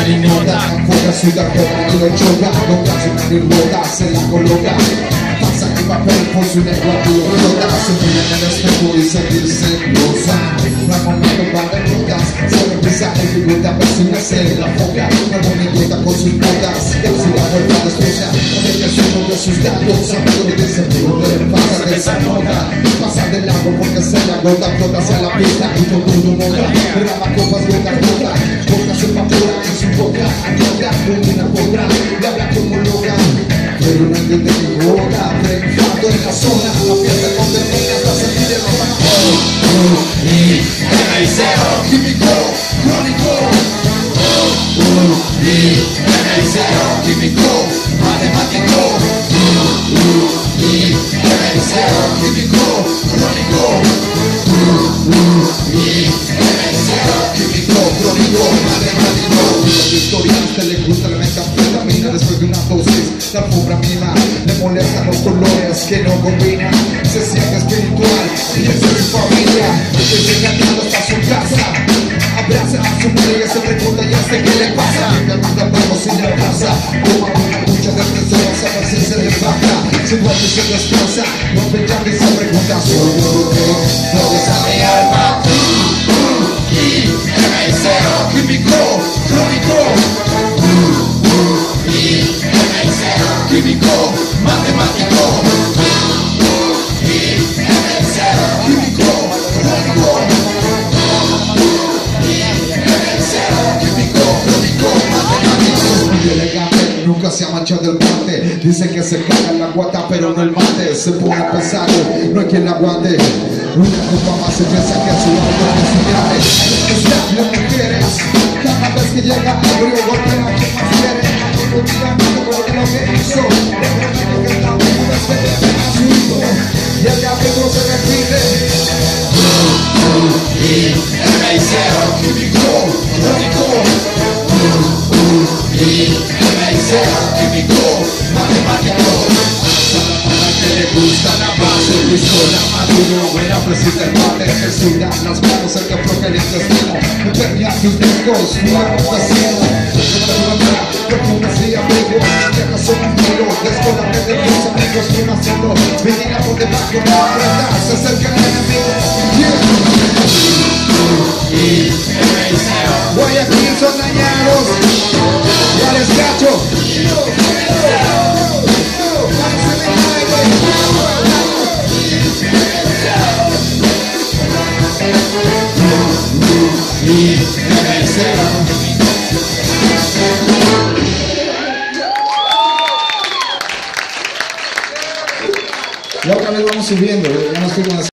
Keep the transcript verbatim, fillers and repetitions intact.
nota, fuera su tarjeta y lo choca, con caso y rota, se la coloca. Pasa el papel por su lengua y lo rota, se mira en el espejo y sentirse rosa. No hay momento para derrotas, solo empieza el figura a ver si me hace la foca. Una bonita con sus botas, que si la vuelta despecha, no deja su nombre sus datos, amigo de ese tipo de pasa de esa nota. Pasa del lago porque se la gota, flota hacia la pista y todo mundo nota. Graba copas, gota, gota, boca se evapora en su boca, anota como una potra, le habla como loca. Pero no entiende ni boca, fregando en la zona, la pieza con defensa hasta sentir el rojo. Oh, y M I cero, químico, crónico. Oh, y M I cero, químico, matemático. Oh, y M I cero, químico, crónico. Oh, y M I cero, químico, crónico, matemático. Los historiantes les gusta la metanfetamina después de una dosis. La alfombra mima, le molestan los colores que no combinan. Se siente espiritual y es de mi familia. Estoy llegando hasta su casa. Abraza a su madre y se pregunta ya sé qué le pasa. Me pregunta vamos si le pasa. Toma una mucha depresoras a ver si se le baja. Si duerme se descansa, no venga y se pregunta solo que no le sale alma. Y M I cero, químico, crónico. Químico, matemático. Y M I cero, químico, crónico. Y M I cero, químico, crónico, matemático. Muy elegante, nunca se ha manchado el guante. Dice que se caga en la guata, pero no el mate. Se pone pesado, no hay quien la aguante. Una copa más se piensa que su auto es gigante. Es las mujeres, cada vez que llega ebrio golpea a quien más quiere. Un día no por lo que hizo, le prometo que esta una vez que te pega a su hijo y el capítulo se repite. Y M I cero, químico, crónico. Y M I cero, químico, matemático. Para que le gusta la base, pistola, maduro, buena presita el mate, que suda las manos, el que afloja el intestino, que permea sus discos, fuego vacío. Profundas y amigos, deja su amigo, descolate de tus amigos, una solo, venida por debajo de la verdad, se acerca el enemigo. Y M I cero, Guayaquil son dañados, ya les cacho. Y M I cero. Y otra vez vamos subiendo, ya no estoy con la